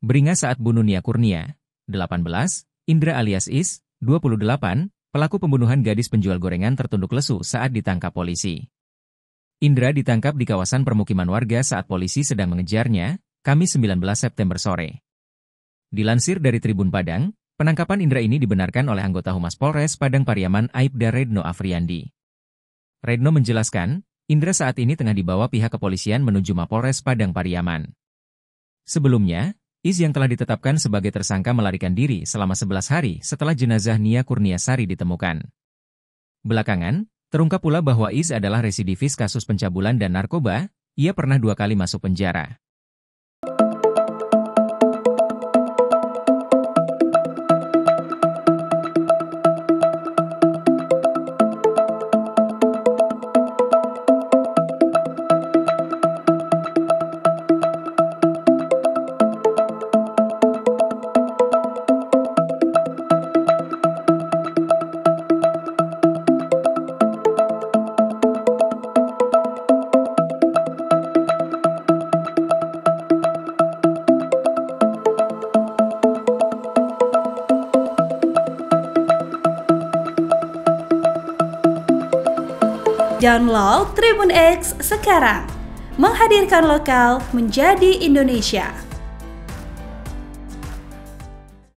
Beringas saat bunuh Nia Kurnia. 18. Indra alias Is, 28, pelaku pembunuhan gadis penjual gorengan tertunduk lesu saat ditangkap polisi. Indra ditangkap di kawasan permukiman warga saat polisi sedang mengejarnya, Kamis 19 September sore. Dilansir dari Tribun Padang, penangkapan Indra ini dibenarkan oleh anggota Humas Polres Padang Pariaman Aibda Redno Afriandi. Redno menjelaskan, Indra saat ini tengah dibawa pihak kepolisian menuju Mapolres Padang Pariaman. Sebelumnya, Is yang telah ditetapkan sebagai tersangka melarikan diri selama 11 hari setelah jenazah Nia Kurniasari ditemukan. Belakangan, terungkap pula bahwa Is adalah residivis kasus pencabulan dan narkoba, ia pernah 2 kali masuk penjara. Download Tribun X sekarang, menghadirkan lokal menjadi Indonesia.